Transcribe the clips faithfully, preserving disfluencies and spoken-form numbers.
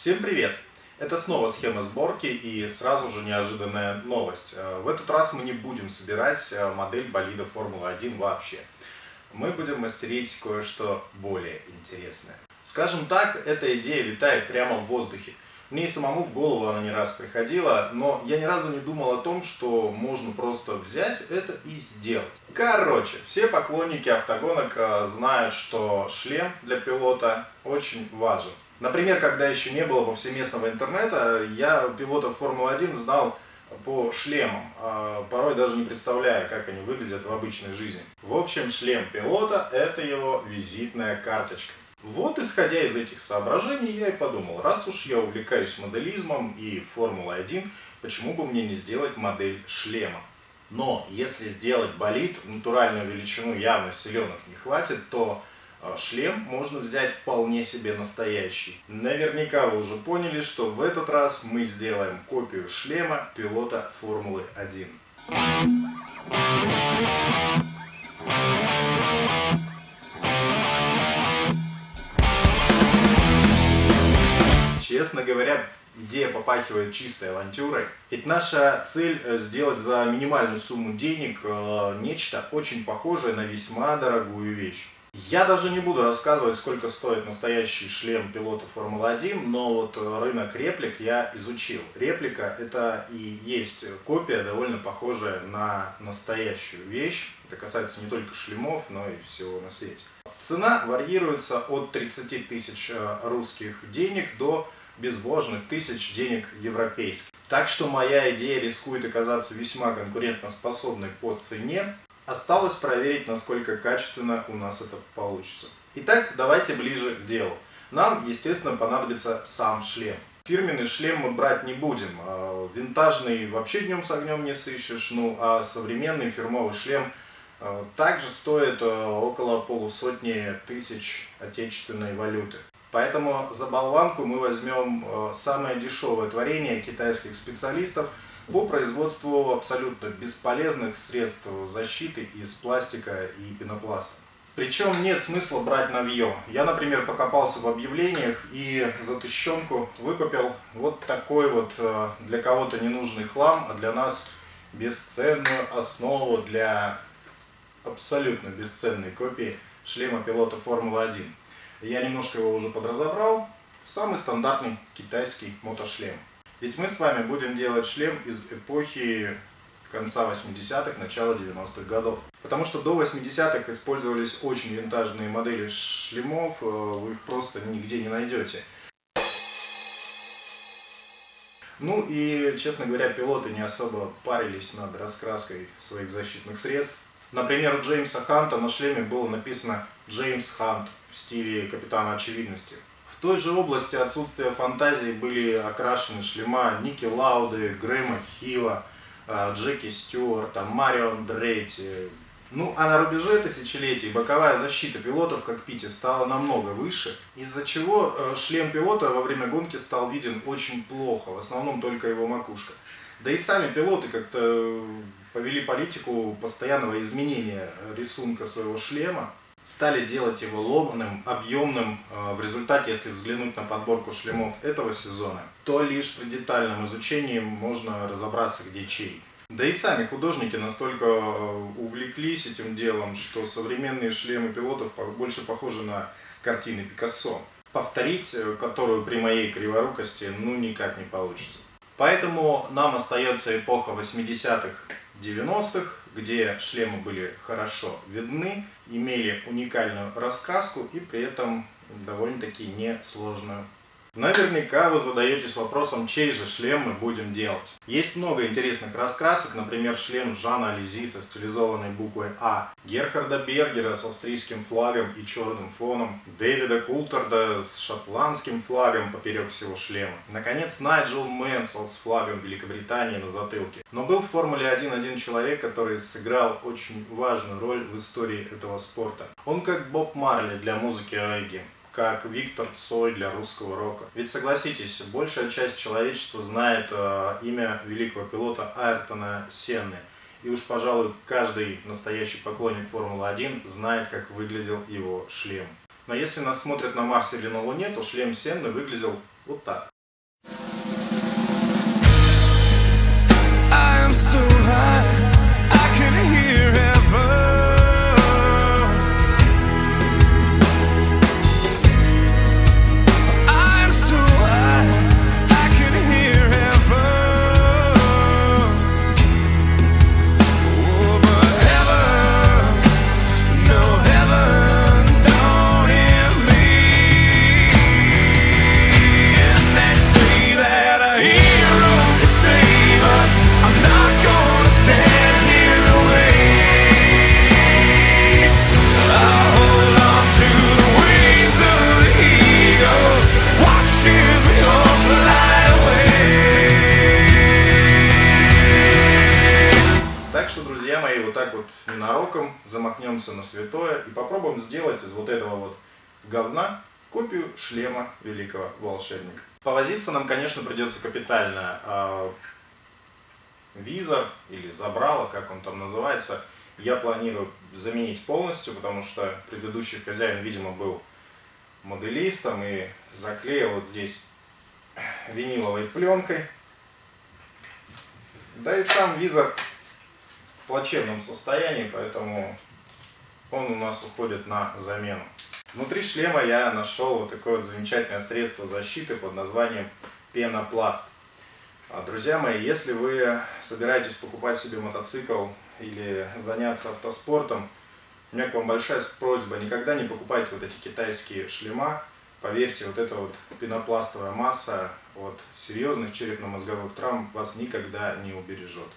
Всем привет! Это снова схема сборки и сразу же неожиданная новость. В этот раз мы не будем собирать модель болида Формулы один вообще. Мы будем мастерить кое-что более интересное. Скажем так, эта идея витает прямо в воздухе. Мне и самому в голову она не раз приходила, но я ни разу не думал о том, что можно просто взять это и сделать. Короче, все поклонники автогонок знают, что шлем для пилота очень важен. Например, когда еще не было повсеместного интернета, я пилотов Формулы один знал по шлемам, порой даже не представляя, как они выглядят в обычной жизни. В общем, шлем пилота – это его визитная карточка. Вот, исходя из этих соображений, я и подумал, раз уж я увлекаюсь моделизмом и Формулой один, почему бы мне не сделать модель шлема? Но если сделать болид, натуральную величину явно силенок не хватит, то шлем можно взять вполне себе настоящий. Наверняка вы уже поняли, что в этот раз мы сделаем копию шлема пилота Формулы один. Честно говоря, идея попахивает чистой авантюрой. Ведь наша цель сделать за минимальную сумму денег нечто очень похожее на весьма дорогую вещь. Я даже не буду рассказывать, сколько стоит настоящий шлем пилота Формулы один, но вот рынок реплик я изучил. Реплика — это и есть копия, довольно похожая на настоящую вещь. Это касается не только шлемов, но и всего на свете. Цена варьируется от тридцати тысяч русских денег до безбожных тысяч денег европейских. Так что моя идея рискует оказаться весьма конкурентоспособной по цене. Осталось проверить, насколько качественно у нас это получится. Итак, давайте ближе к делу. Нам, естественно, понадобится сам шлем. Фирменный шлем мы брать не будем. Винтажный вообще днем с огнем не сыщешь. Ну а современный фирмовый шлем также стоит около полусотни тысяч отечественной валюты. Поэтому за болванку мы возьмем самое дешевое творение китайских специалистов по производству абсолютно бесполезных средств защиты из пластика и пенопласта. Причем нет смысла брать новье. Я, например, покопался в объявлениях и за тыщенку выкупил вот такой вот для кого-то ненужный хлам, а для нас бесценную основу для абсолютно бесценной копии шлема пилота Формулы один. Я немножко его уже подразобрал. Самый стандартный китайский мотошлем. Ведь мы с вами будем делать шлем из эпохи конца восьмидесятых, начала девяностых годов. Потому что до восьмидесятых использовались очень винтажные модели шлемов, вы их просто нигде не найдете. Ну и, честно говоря, пилоты не особо парились над раскраской своих защитных средств. Например, у Джеймса Ханта на шлеме было написано «Джеймс Хант» в стиле Капитана Очевидности. В той же области отсутствия фантазии были окрашены шлема Ники Лауды, Грэма Хилла, Джеки Стюарта, Марио Андретти. Ну а на рубеже тысячелетий боковая защита пилота в кокпите стала намного выше, из-за чего шлем пилота во время гонки стал виден очень плохо, в основном только его макушка. Да и сами пилоты как-то повели политику постоянного изменения рисунка своего шлема. Стали делать его ломаным, объемным. В результате, если взглянуть на подборку шлемов этого сезона, то лишь при детальном изучении можно разобраться, где чей. Да и сами художники настолько увлеклись этим делом, что современные шлемы пилотов больше похожи на картины Пикассо, повторить которую при моей криворукости ну никак не получится. Поэтому нам остается эпоха восьмидесятых, девяностых, где шлемы были хорошо видны, имели уникальную раскраску и при этом довольно-таки несложную. Наверняка вы задаетесь вопросом, чей же шлем мы будем делать. Есть много интересных раскрасок, например, шлем Жана Ализи со стилизованной буквой А, Герхарда Бергера с австрийским флагом и черным фоном, Дэвида Култерда с шотландским флагом поперек всего шлема, наконец, Найджел Мэнсел с флагом Великобритании на затылке. Но был в Формуле один один человек, который сыграл очень важную роль в истории этого спорта. Он как Боб Марли для музыки регги, как Виктор Цой для русского рока. Ведь согласитесь, большая часть человечества знает э, имя великого пилота Айртона Сенны. И уж, пожалуй, каждый настоящий поклонник Формулы один знает, как выглядел его шлем. Но если нас смотрят на Марсе или на Луне, то шлем Сенны выглядел вот так. шляпкам, замахнемся на святое и попробуем сделать из вот этого вот говна копию шлема великого волшебника. Повозиться нам, конечно, придется капитально. А визор или забрало, как он там называется, я планирую заменить полностью, потому что предыдущий хозяин, видимо, был моделистом и заклеил вот здесь виниловой пленкой. Да и сам визор в плачевном состоянии, поэтому он у нас уходит на замену. Внутри шлема я нашел вот такое вот замечательное средство защиты под названием пенопласт. Друзья мои, если вы собираетесь покупать себе мотоцикл или заняться автоспортом, у меня к вам большая просьба: никогда не покупайте вот эти китайские шлема. Поверьте, вот эта вот пенопластовая масса от серьезных черепно-мозговых травм вас никогда не убережет.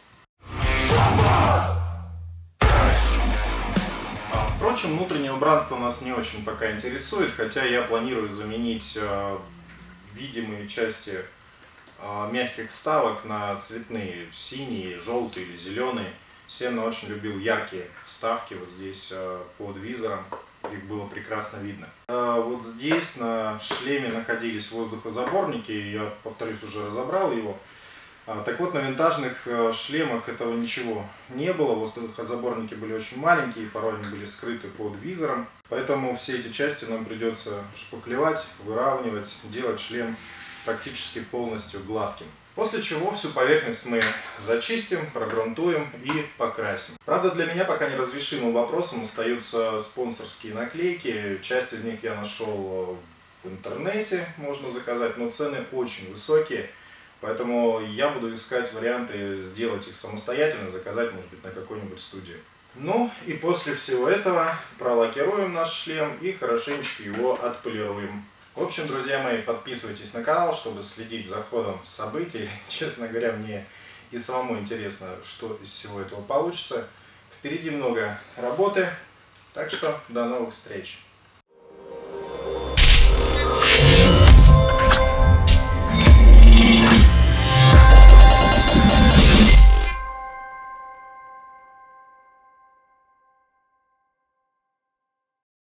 Впрочем, внутреннее убранство нас не очень пока интересует, хотя я планирую заменить э, видимые части э, мягких вставок на цветные, синие, желтые или зеленые. Сенна очень любил яркие вставки вот здесь э, под визором, их было прекрасно видно. Э, вот здесь на шлеме находились воздухозаборники, я, повторюсь, уже разобрал его. Так вот, на винтажных шлемах этого ничего не было, воздухозаборники были очень маленькие, порой они были скрыты под визором, поэтому все эти части нам придется шпаклевать, выравнивать, делать шлем практически полностью гладким. После чего всю поверхность мы зачистим, прогрунтуем и покрасим. Правда, для меня пока неразрешимым вопросом остаются спонсорские наклейки, часть из них я нашел в интернете, можно заказать, но цены очень высокие. Поэтому я буду искать варианты сделать их самостоятельно, заказать, может быть, на какой-нибудь студии. Ну и после всего этого пролакируем наш шлем и хорошенечко его отполируем. В общем, друзья мои, подписывайтесь на канал, чтобы следить за ходом событий. Честно говоря, мне и самому интересно, что из всего этого получится. Впереди много работы, так что до новых встреч!